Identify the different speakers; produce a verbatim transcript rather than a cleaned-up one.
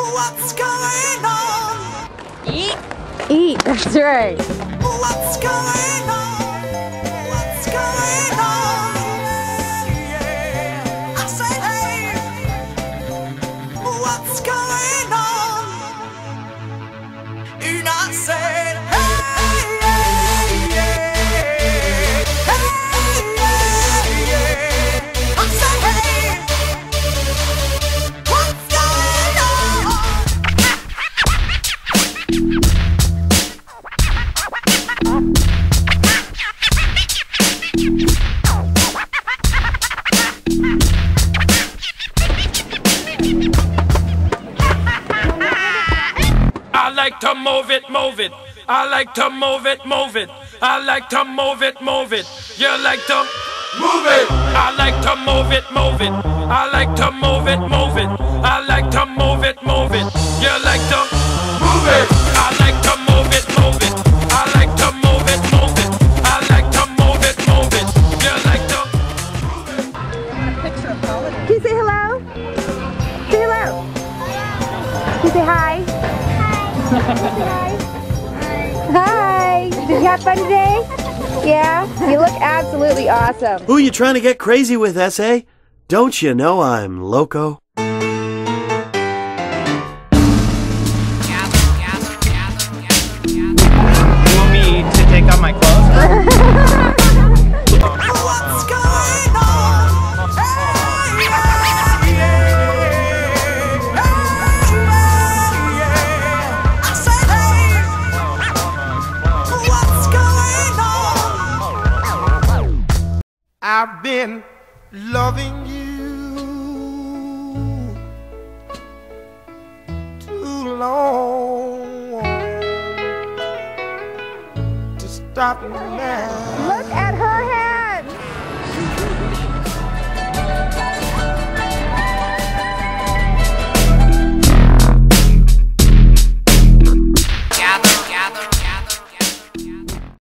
Speaker 1: What's going on?
Speaker 2: Eat. Eat, that's right.
Speaker 1: What's going on? What's going on? Yeah. I say, hey, what's going on? And I said, hey, yeah, yeah. Hey, yeah, yeah. I say, hey, what's going on?
Speaker 3: I like to move it, move it. I like to move it, move it. I like to move it, move it. You like to move it. I like to move it, move it. I like to move it, move it. I like to move it, move it. You like to move it. I like to move it, move it. I like to move it, move it. I like to move it, move it. You like to
Speaker 2: Can you say hello? Say hello. Can you say hi? Hi. Hi. Did you have fun today? Yeah? You look absolutely awesome.
Speaker 4: Who you trying to get crazy with, S A? Don't you know I'm loco?
Speaker 5: You want me to take off my clothes?
Speaker 1: What's going on? Hey, yeah, yeah. Hey, yeah. I said, hey, what's going on? I've been loving you too long to stop now.
Speaker 2: Look at her